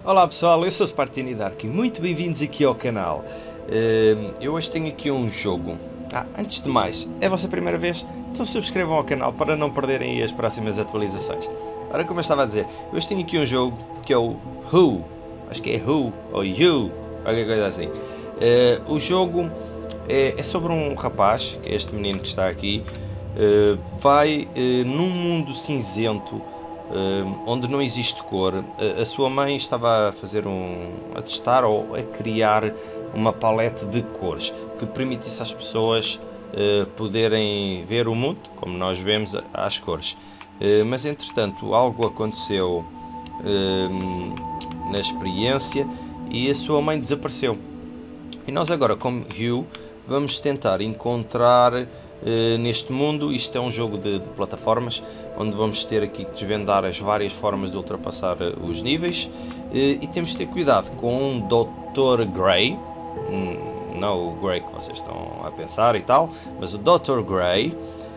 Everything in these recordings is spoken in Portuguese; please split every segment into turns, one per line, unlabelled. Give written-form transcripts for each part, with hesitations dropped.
Olá pessoal, eu sou Spartini Dark e muito bem-vindos aqui ao canal. Eu hoje tenho aqui um jogo. Antes de mais, é a vossa primeira vez? Então subscrevam ao canal para não perderem as próximas atualizações. Ora, como eu estava a dizer, hoje tenho aqui um jogo que é o Who. Acho que é Who ou You, qualquer coisa assim. O jogo é sobre um rapaz, que é este menino que está aqui, vai num mundo cinzento, onde não existe cor. A sua mãe estava a fazer a testar ou a criar uma palete de cores que permitisse às pessoas poderem ver o mundo como nós vemos às cores. Mas entretanto algo aconteceu na experiência e a sua mãe desapareceu. E nós agora, como Hugh, vamos tentar encontrar neste mundo. Isto é um jogo de plataformas, onde vamos ter aqui que desvendar as várias formas de ultrapassar os níveis, e temos de ter cuidado com um Dr. Grey, não o Grey que vocês estão a pensar e tal, mas o Dr. Grey,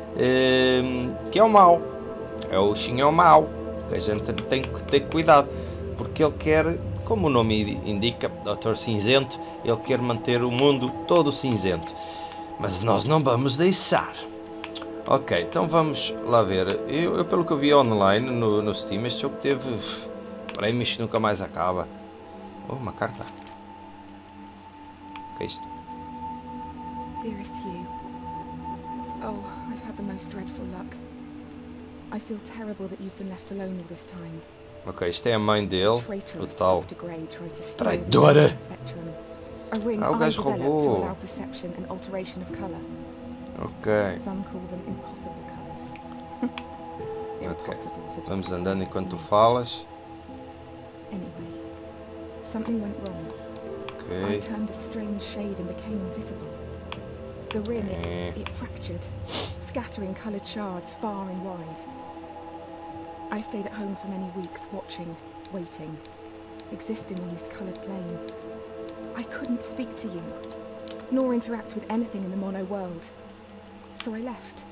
que é o mau, é o chinhão mau, que a gente tem que ter cuidado, porque ele quer, como o nome indica, Dr. Cinzento, ele quer manter o mundo todo cinzento. Mas nós não vamos deixar. Ok, então vamos lá ver. Eu pelo que eu vi online no Steam, este jogo teve prémios que nunca mais acaba. Oh, uma carta. O que é isto?
Dearest Hugh, oh, I've had the most dreadful luck. I feel terrible that you've been left alone all this time.
Ok, isto é a mãe dele, o tal traidora.
A ring
o gajo
undeveloped
roubou.
to allow perception and alteration of colour.
Ok.
Some call them impossible colours. Impossible for
Vamos andando enquanto tu falas.
Anyway, something went wrong. I
Ok.
turned a strange shade and became invisible. The ring, it fractured, scattering coloured shards far and wide. I stayed at home for many weeks, watching, waiting, existing on this coloured plane. I couldn't speak to you, nor interact with anything in the mono world. So I left.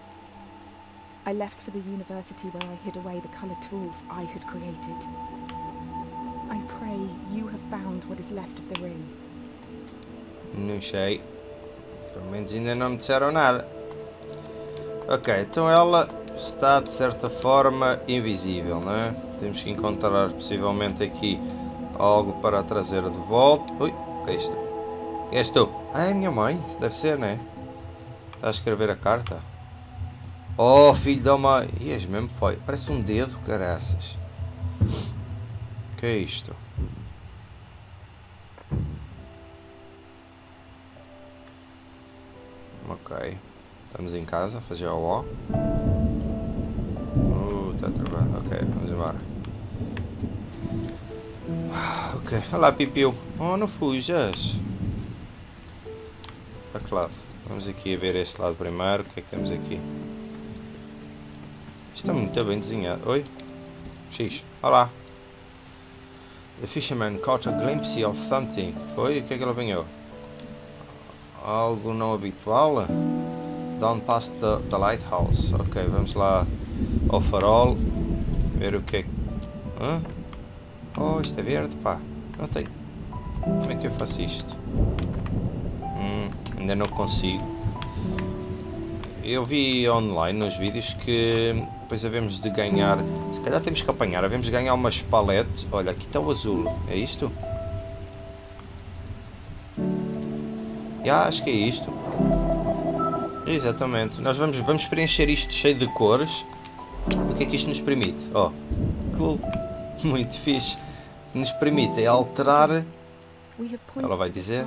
I left for the university where I hid away the coloured tools I had created. I pray you have found what is left of the ring.
Não sei. Pelo menos ainda não me disseram nada. Ok, então ela está de certa forma invisível, não é? Temos que encontrar possivelmente aqui algo para a trazer de volta. Ui, o que é isto? Quem és tu? É a minha mãe, deve ser, não é? Está a escrever a carta. Oh, filho da mãe. E és mesmo foi. Parece um dedo, caraças. O que é isto? Ok. Estamos em casa a fazer o ó. Está a trabalhar. Ok, vamos embora. Ok. Olá, Pipiu. Oh, não fujas. Para que lado? Vamos aqui a ver este lado primeiro. O que é que temos aqui? Isto está muito bem desenhado. Oi? X. Olá. The fisherman caught a glimpse of something. Foi? O que é que ele apanhou? Algo não habitual? Down past the lighthouse. Ok, vamos lá ao farol. Ver o que é que... Hã? Oh, isto é verde, pá. Não tem... Como é que eu faço isto? Ainda não consigo. Eu vi online nos vídeos que depois havemos de ganhar... Se calhar temos que apanhar. Havemos de ganhar umas paletes. Olha, aqui está o azul. É isto? Acho que é isto. Exatamente. Nós vamos preencher isto cheio de cores. O que é que isto nos permite? Oh, cool. Muito fixe. Nos permite alterar... Ela vai dizer...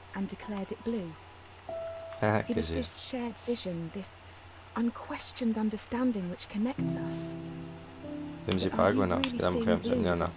It is this shared vision, this unquestioned understanding which connects us.
Temos de ir para a água? Não, se calhar morremos. Melhor não.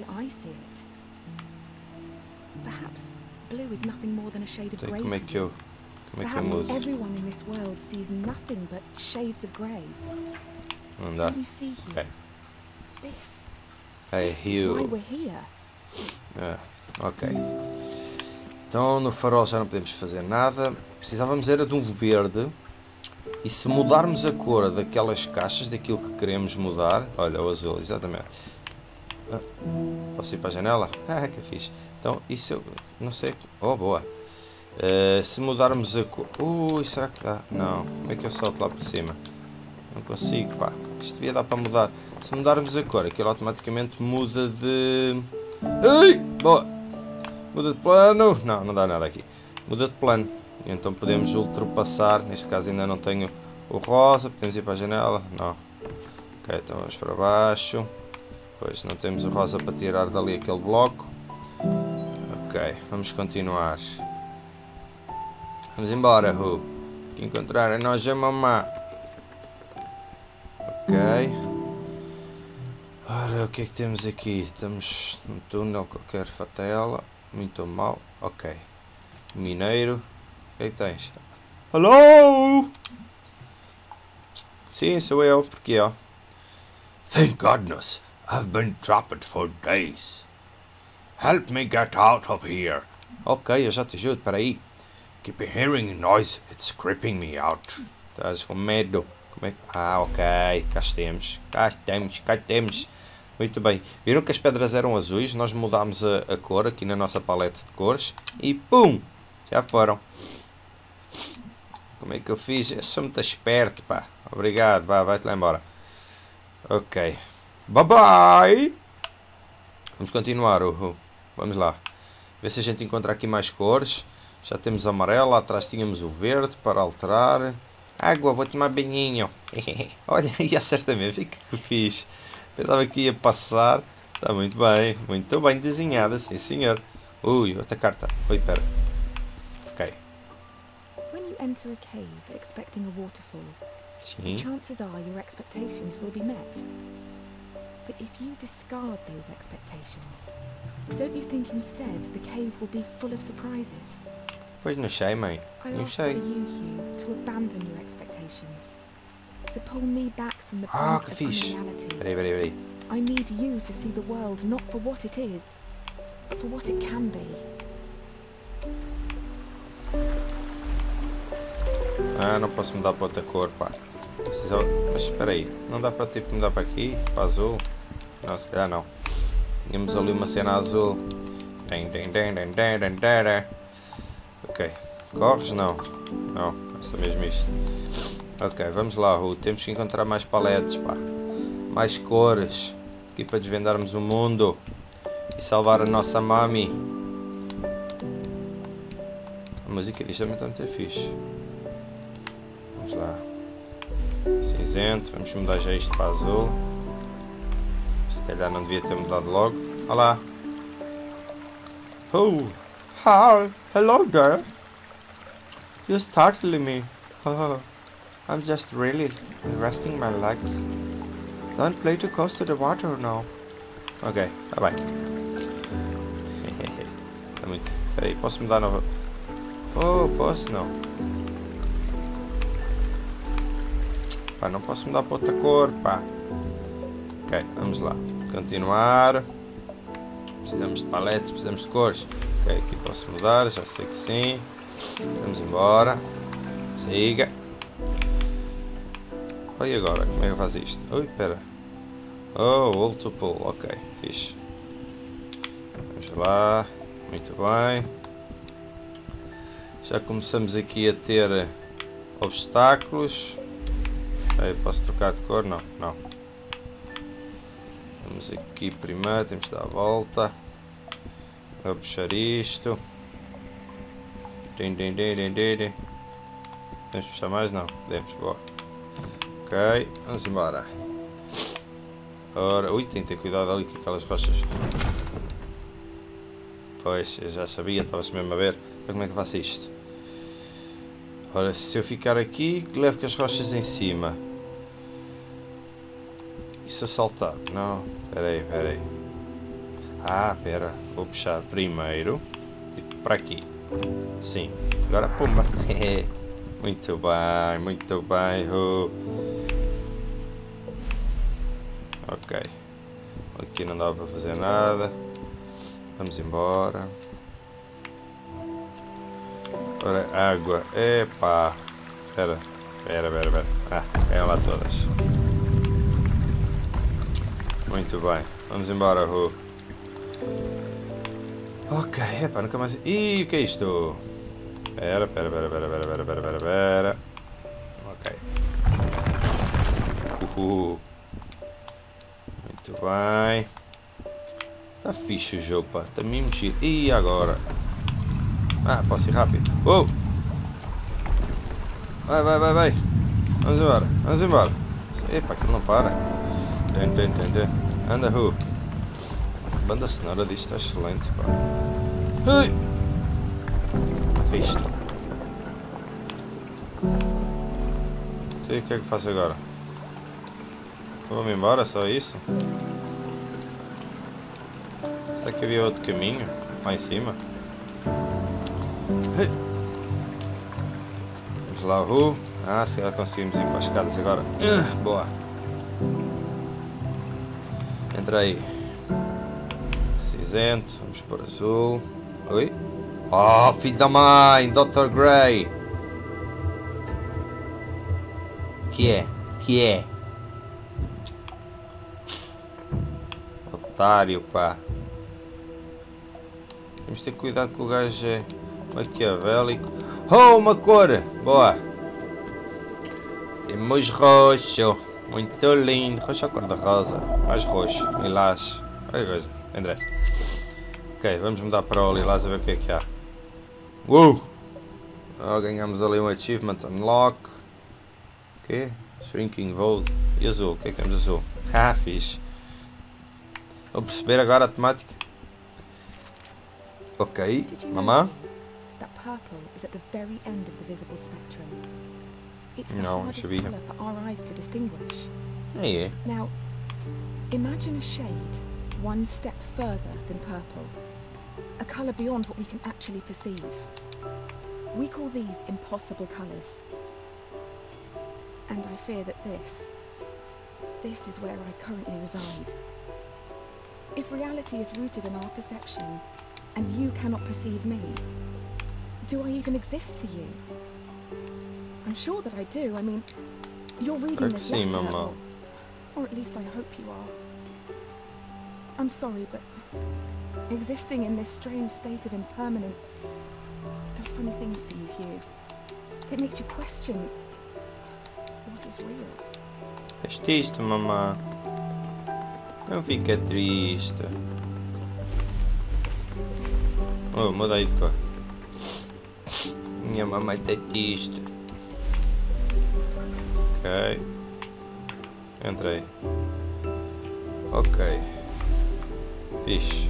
Perhaps blue is nothing more than a shade of grey.
Como é que eu mudo?
Everyone in this world sees nothing but shades of grey.
Não dá.
Can you see here?
Ok.
This is why we're here.
Ok. Então no farol já não podemos fazer nada. Precisávamos era de um verde. E se mudarmos a cor daquelas caixas, daquilo que queremos mudar... Olha, o azul, exatamente. Posso ir para a janela? Ah, que fixe. Então, isso eu não sei. Oh, boa. Se mudarmos a cor... será que dá? Não. Como é que eu salto lá para cima? Não consigo, pá. Isto devia dar para mudar. Se mudarmos a cor, aquilo automaticamente muda de... Ai! Boa! Muda de plano. Não, não dá nada aqui. Muda de plano. Então podemos ultrapassar. Neste caso ainda não tenho o rosa. Podemos ir para a janela? Não. Ok, então vamos para baixo. Pois, não temos o rosa para tirar dali aquele bloco. Ok, vamos continuar. Vamos embora, Ru. Que encontrar a nós a mamã. Ok. Ora, o que é que temos aqui? Estamos num túnel qualquer fatela. Muito mal. Ok. Mineiro. O que é que tens? Hello! Sim, sou eu. Porquê, ó?
Thank goodness, I've been trapped for days. Help me get out of here.
Ok, eu já te ajudo. Espera aí.
Keep hearing noise, it's creeping me out.
Estás com medo. Como é que... Ah, ok. Cá estamos. Cá estamos. Cá temos. Muito bem. Viram que as pedras eram azuis? Nós mudámos a cor aqui na nossa paleta de cores. E pum! Já foram. Como é que eu fiz? Eu sou muito esperto, pá. Obrigado. Vai-te lá embora. Ok. Bye bye! Vamos continuar. Vamos lá. Ver se a gente encontra aqui mais cores. Já temos amarelo. Lá atrás tínhamos o verde para alterar. Água, vou tomar banhinho. Olha, e acerta-me. O que eu fiz? Pensava que ia passar. Está muito bem desenhada, sim senhor. Ui, outra carta. Oi, pera. Ok.
When you enter a cave expecting a waterfall,
Sim.
chances are your expectations will be met. But if you discard those expectations, don't you think instead the cave will be full of surprises?
Pois não sei, mãe.
I
Não
ask
sei.
for you, Hugh, to abandon your expectations, to pull me back from the
Ah,
brink
que
of
fixe.
unreality.
Peraí.
I need you to see the world not for what it is, but for what it can be.
Ah, não posso mudar para outra cor, pá. Preciso... Mas espera aí. Não dá para tipo mudar para aqui? Para azul? Não, se calhar não. Tínhamos ali uma cena azul. Ok. Corres? Não. Não. É mesmo isto. Ok, vamos lá, Ru. Temos que encontrar mais paletes, pá. Mais cores. Aqui para desvendarmos o mundo. E salvar a nossa mami. A música disto também está muito fixe. Vamos lá. Cinzento. Vamos mudar já isto para azul. Se calhar não devia ter mudado logo. Olha lá. Oh. Hi. Hello there. You're startling me. Oh. I'm just really resting my legs. Don't play too close to the water now. Ok, tá bem. Tá muito. Espera aí, posso mudar nova? Oh, posso não. Pá, não posso mudar para outra cor, pá. Ok, vamos lá. Continuar. Precisamos de paletes, precisamos de cores. Ok, aqui posso mudar, já sei que sim. Vamos embora. Siga. E agora, como é que eu faço isto? Ui, espera. Oh, ult to pull, ok, fixe. Vamos lá, muito bem. Já começamos aqui a ter obstáculos. Posso trocar de cor? Não, não. Vamos aqui primeiro, temos de dar a volta. Vou puxar isto. Podemos puxar mais? Não, podemos, boa. Ok, vamos embora. Ora, ui, tem que ter cuidado ali com aquelas rochas. Pois, eu já sabia, estava-se mesmo a ver. Então como é que eu faço isto? Ora, se eu ficar aqui, levo com as rochas em cima. E se eu saltar? Não, peraí. Ah, pera, vou puxar primeiro. Tipo, para aqui. Sim, agora pumba. Muito bem. Ok. Aqui não dá para fazer nada. Vamos embora. Ora, água. Epá. Espera. Ah, caiam lá todas. Muito bem. Vamos embora, Ru. Ok, epá, nunca mais... Ih, o que é isto? Pera. Ok. Muito bem. Está fixe o jogo, pá. Está mesmo giro. E agora? Ah, posso ir rápido. Oh! Vai. Vamos embora. Epá, aquilo não para. Anda, Ru. A banda sonora disto está excelente, pá. Ai! O que é isto? O que é que faço agora? Vou-me embora, só isso? Será que havia outro caminho? Lá em cima? Ai. Vamos lá, Ru. Ah, se calhar conseguimos ir para as escadas agora. Boa. Entra aí. Cinzento. Vamos para azul. Oi? Oh, filho da mãe! Dr. Grey! Que é? Otário, pá. Temos de ter cuidado que o gajo é maquiavélico. Oh, uma cor! Boa! Temos roxo. Muito lindo. Roxo é a cor da rosa. Mais roxo. Lilás. Olha coisa. Não interessa. Ok, vamos mudar para o lilás a ver o que é que há. Oh, ganhamos ali um achievement unlock. O quê? Shrinking Void. E azul? O que é que temos azul? Ah, fixe. Vou perceber agora a temática. Ok, mamã.
That purple is at the very end of the visible spectrum. It's the
Não,
hardest
sabia.
colour for our eyes to distinguish.
É.
Now, imagine a shade one step further than purple. A colour beyond what we can actually perceive. We call these impossible colours. And I fear that this is where I currently reside. If reality is rooted in our perception, and you cannot perceive me, do I even exist to you? I'm sure that I do. I mean, you're reading this
Sim,
letter,
mamã.
or at least I hope you are. I'm sorry, but existing in this strange state of impermanence does funny things to you, Hugh. It makes you question what is real.
Estás triste, mamã. Não fica triste. Oh, muda aí de cor. Minha mamãe está triste. Ok. Entrei. Ok. Fixe.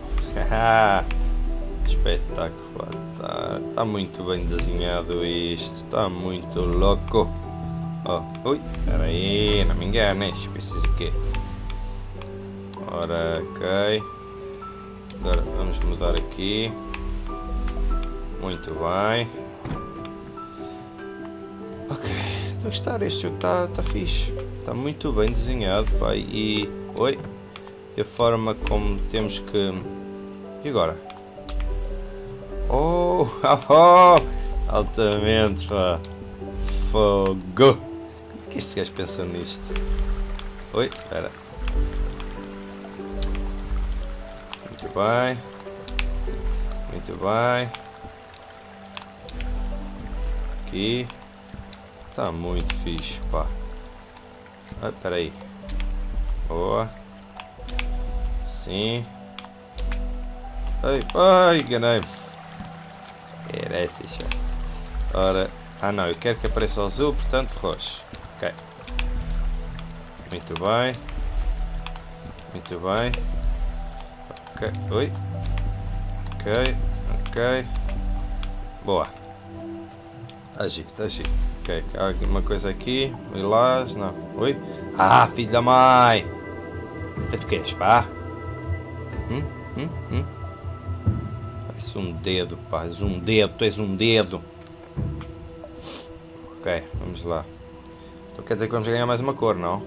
Espetacular. Tá muito bem desenhado isto. Está muito louco. Oh, ui, espera aí, não me enganes. Preciso o quê? Ora, ok. Agora vamos mudar aqui. Muito bem. Ok, estou a gostar. Este jogo está fixe. Está muito bem desenhado, pai. E. Oi. E a forma como temos que. E agora? Oh! Altamente, pá. Fogo! Como é que este gajo pensa nisto? Oi, espera. Muito bem. Muito bem. Aqui. Está muito fixe, pá. Ah, espera aí. Boa. Sim. Ai, enganei-me. Era essa, já. Ora. Ah, não. Eu quero que apareça o azul, portanto, roxo. Ok. Muito bem. Muito bem. Ok. Oi. Ok. Boa. Agir. Ok. Há alguma coisa aqui. Lilás. Não. Oi. Ah, filho da mãe. O que tu queres, pá? Parece um dedo, pá. És um dedo. Tu és um dedo. Ok. Vamos lá. Então quer dizer que vamos ganhar mais uma cor, não?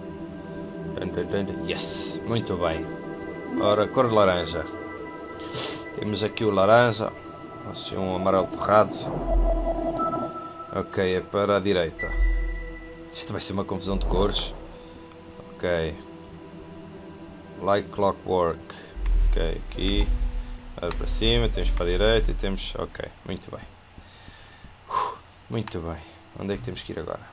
Yes. Muito bem. Ora, cor de laranja. Temos aqui o laranja. Assim, um amarelo torrado. Ok, é para a direita. Isto vai ser uma confusão de cores. Ok. Like clockwork. Ok, aqui. Para cima, temos para a direita e temos... Ok, muito bem. Muito bem. Onde é que temos que ir agora?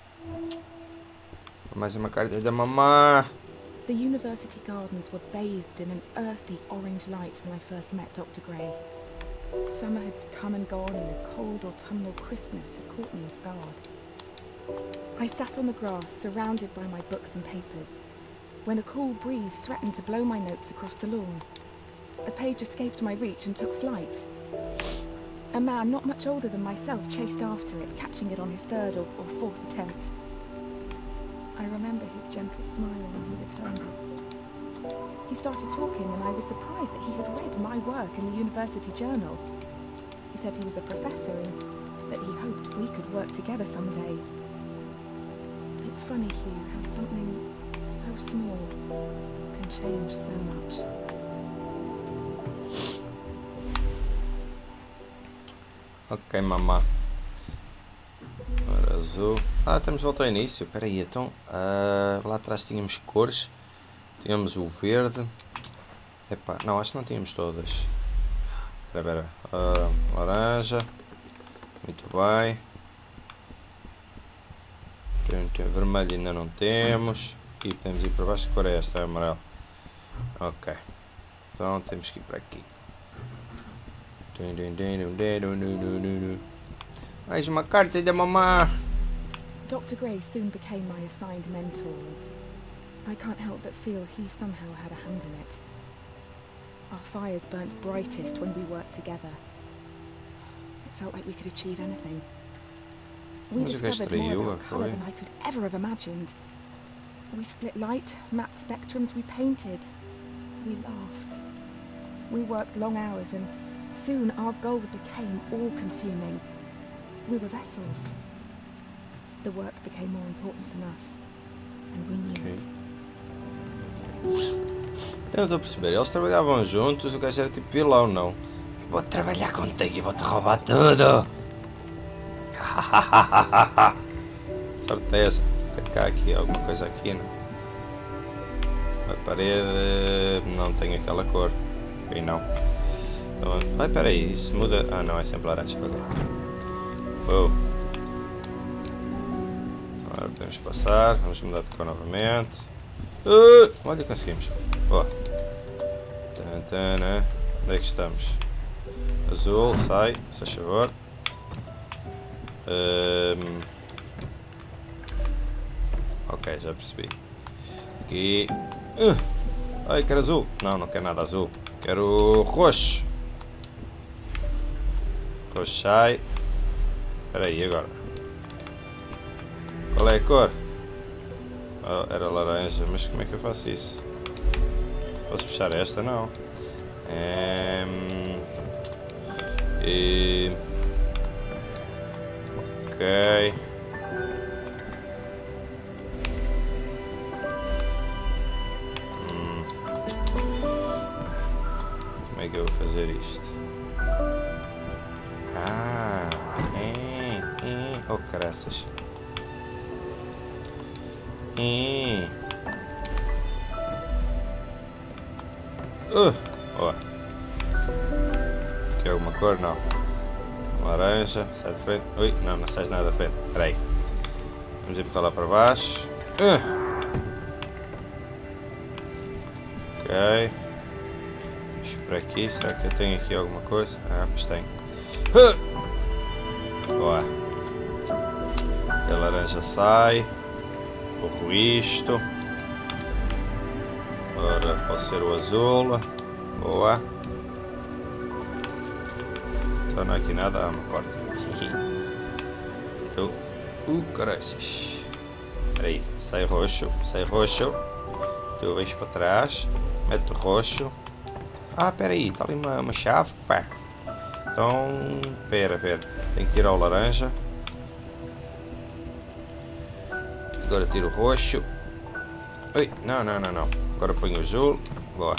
Mais uma carta da mamã.
The university gardens were bathed in an earthy orange light when I first met Dr. Gray. Summer had come and gone and a cold autumnal crispness had caught me off guard. I sat on the grass, surrounded by my books and papers, when a cool breeze threatened to blow my notes across the lawn. A page escaped my reach and took flight. A man not much older than myself chased after it, catching it on his third or fourth attempt. I remember his gentle smile when he returned it. He started talking and I was surprised that he had read my work in the university journal. He said he was a professor and that he hoped we could work together someday. It's funny, Hugh, how something so small can change so much.
Ok, mamá. Agora azul. Ah, temos de voltar ao início. Espera aí, então. Lá atrás tínhamos cores. Tínhamos o verde. Epá, não, acho que não tínhamos todas. Espera. Laranja. Muito bem. Vermelho ainda não temos. E podemos ir para baixo. Que cor é esta? É amarelo. Ok. Então temos que ir para aqui. Mais uma carta da mamã.
Dr. Gray soon became my assigned mentor. I can't help but feel he somehow had a hand in it. Our fires burnt brightest when we worked together. It felt like we could achieve anything. We discovered more about colour than I could ever have imagined. We split light, mapped spectrums, we painted. We laughed. We worked long hours and soon our goal became all-consuming. We were vessels. The work became more important than us. And we knew it.
Eu não estou a perceber, eles trabalhavam juntos, o gajo era tipo vilão, não? Vou trabalhar contigo e vou-te roubar tudo! Certeza. Tem cá aqui alguma coisa aqui, não? A parede não tem aquela cor. E não. Então, ai, peraí, isso muda. Ah, não, é sempre laranja. Okay. Oh. Agora podemos passar. Vamos mudar de cor novamente. Olha, conseguimos. Boa. Tantana. Onde é que estamos? Azul, sai, se faz favor. Ok, já percebi. Aqui. Ai, quero azul. Não, não quero nada azul. Quero roxo. Roxo sai. Espera aí, agora. Qual é a cor? Oh, era laranja, mas como é que eu faço isso? Posso puxar esta? Não. Ok. Como é que eu vou fazer isto? Oh, caraças. Ó. Quer alguma cor? Não. Laranja, sai de frente. Ui, não, não sai nada da frente. Espera aí. Vamos empurrar lá para baixo. Ok. Por aqui, será que eu tenho aqui alguma coisa? Ah, pois tenho. Boa. A laranja sai. Pouco isto. Agora pode ser o azul. Boa. Então não há aqui nada. Ah, uma porta. Então. Caraças. Espera aí. Sai roxo. Sai roxo. Tu vens para trás. Mete o roxo. Ah, espera aí. Está ali uma chave. Pá. Então. Espera. Tenho que tirar o laranja. Agora tiro o roxo. Ui, não. Agora ponho o azul. Boa.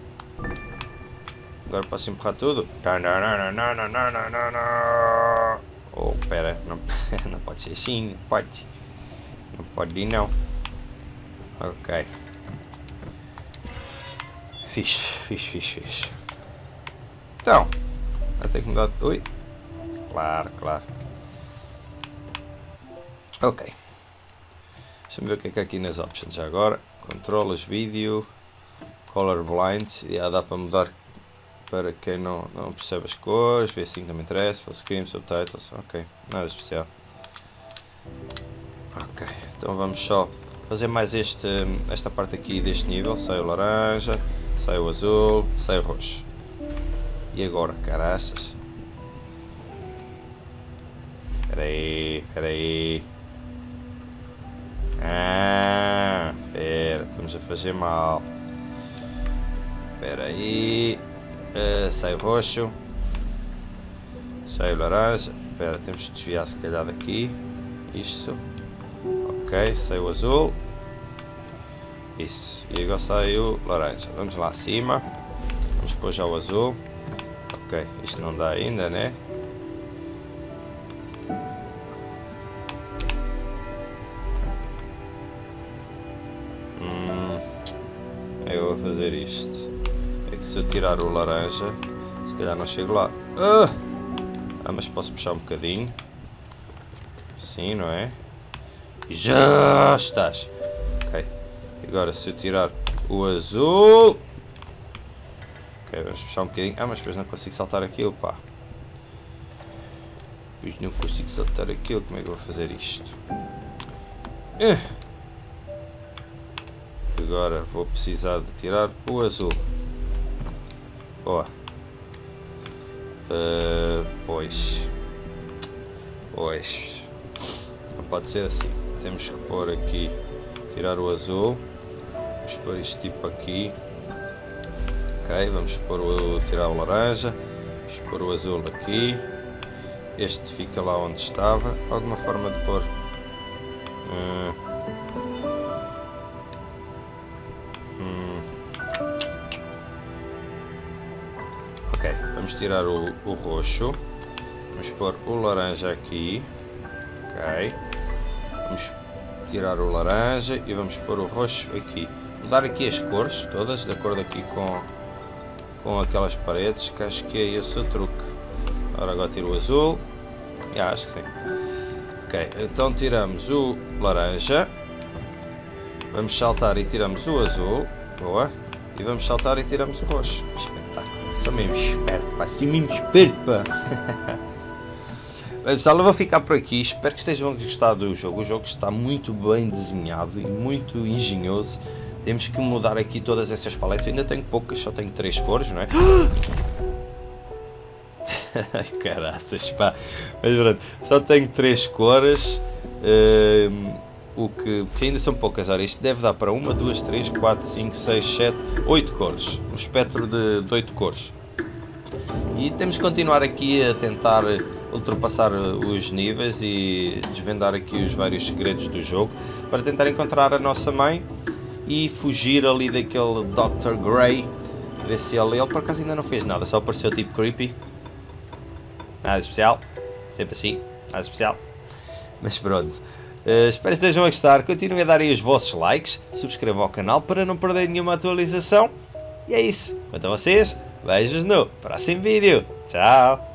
Agora posso empurrar tudo. Oh, pera. Não pode ser assim. Não pode. Não pode ir, não. Ok. Fixe. Então, vai ter que mudar. Ui. Claro. Ok. Deixa-me ver o que é aqui nas options já agora. Controlas, vídeo, colorblind. Já dá para mudar para quem não percebe as cores. V5 não me interessa. Full screen, subtitles. Ok, nada especial. Ok, então vamos só fazer mais esta parte aqui deste nível. Sai o laranja, sai o azul, sai o roxo. E agora, caraças? Espera aí. Espera, estamos a fazer mal. Espera aí. Sai o roxo. Sai o laranja. Espera, temos que desviar se calhar daqui. Isso. Ok, sai o azul. Isso. E agora sai o laranja. Vamos lá acima. Vamos pôr já o azul. Ok, isto não dá ainda, né? Eu vou fazer isto. É que se eu tirar o laranja, se calhar não chego lá. Mas posso puxar um bocadinho. Sim, não é? E já estás. Ok. Agora se eu tirar o azul. Ok, vamos puxar um bocadinho. Mas depois não consigo saltar aquilo, pá. Depois não consigo saltar aquilo. Como é que eu vou fazer isto? Agora vou precisar de tirar o azul. Boa. Pois. Não pode ser assim. Temos que pôr aqui, tirar o azul. Vamos pôr isto tipo aqui. Ok, vamos tirar o laranja. Vamos pôr o azul aqui. Este fica lá onde estava. Alguma forma de pôr. Ok, vamos tirar o roxo. Vamos pôr o laranja aqui. Ok. Vamos tirar o laranja e vamos pôr o roxo aqui. Mudar aqui as cores todas, de acordo aqui com aquelas paredes, que acho que é esse o truque. Agora tiro o azul. Acho que sim. Ok, então tiramos o laranja. Vamos saltar e tiramos o azul. Boa. E vamos saltar e tiramos o roxo. Espetáculo. Sou mesmo esperto, pá. Sou mesmo esperto, pá. Bem, pessoal, eu vou ficar por aqui. Espero que estejam gostado do jogo. O jogo está muito bem desenhado e muito engenhoso. Temos que mudar aqui todas estas paletes. Eu ainda tenho poucas, só tenho 3 cores, não é? Caraças, pá. Mas pronto, só tenho 3 cores. Que ainda são poucas. Ora, isto deve dar para 1, 2, 3, 4, 5, 6, 7, 8 cores. Um espectro de 8 cores. E temos que continuar aqui a tentar ultrapassar os níveis e desvendar aqui os vários segredos do jogo para tentar encontrar a nossa mãe e fugir ali daquele Dr. Gray. Ver se ele por acaso ainda não fez nada, só apareceu tipo creepy. Nada especial, sempre assim, nada especial. Mas pronto, espero que estejam a gostar. Continuem a dar aí os vossos likes, subscrevam ao canal para não perder nenhuma atualização. E é isso, quanto a vocês, beijos no próximo vídeo. Tchau!